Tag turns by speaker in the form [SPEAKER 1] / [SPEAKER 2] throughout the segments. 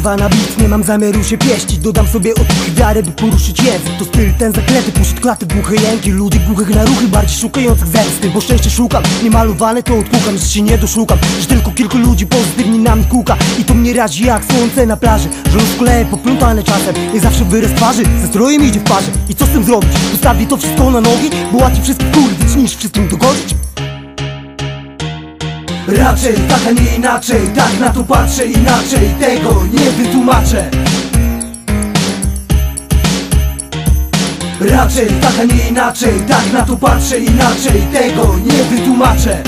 [SPEAKER 1] Głowa na bit, nie mam zamiaru się pieścić. Dodam sobie otuchy wiary, by poruszyć język. To styl ten zaklety, pośród klaty głuche jęki. Ludzi głuchych na ruchy, bardziej szukających zemsty. Bo szczęście szukam, niemalowane to odpukam. Że się nie doszukam, że tylko kilku ludzi pozytywnie na mnie kuka. I to mnie razi jak słońce na plaży. Że rozkuleje poplątane czasem, nie zawsze wyraz twarzy ze strojem idzie w parze. I co z tym zrobić? Postawię to wszystko na nogi, bo łatwiej wszystkich kurwić niż wszystkim dogodzić. Raczej tak, a nie inaczej, tak na to patrzę inaczej, tego nie wytłumaczę. Raczej tak, a nie inaczej, tak na to patrzę inaczej, tego nie wytłumaczę.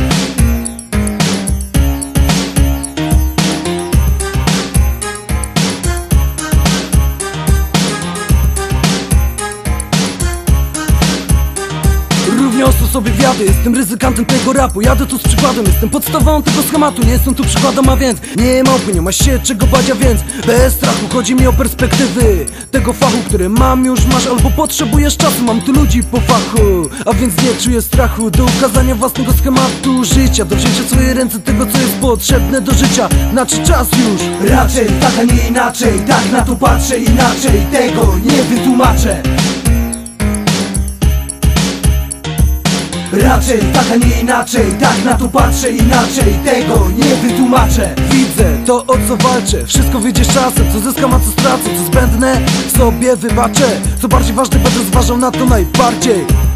[SPEAKER 1] Niosę sobie wiady, jestem ryzykantem tego rapu. Jadę tu z przykładem, jestem podstawą tego schematu. Nie jestem tu przykładem, a więc nie małpy, nie ma się czego bać, a więc bez strachu. Chodzi mi o perspektywy tego fachu, który mam, już masz albo potrzebujesz czasu. Mam tu ludzi po fachu, a więc nie czuję strachu do ukazania własnego schematu życia, do wzięcia w swoje ręce tego, co jest potrzebne do życia. Znaczy czas już. Raczej tak, a nie inaczej, tak na to patrzę inaczej, tego nie wytłumaczę. Raczej tak, a nie inaczej, tak na to patrzę inaczej, tego nie wytłumaczę. Widzę to, o co walczę, wszystko wyjdzie z czasem. Co zyskam, a co stracę, co zbędne sobie wybaczę. Co bardziej ważne, będę zważał na to najbardziej.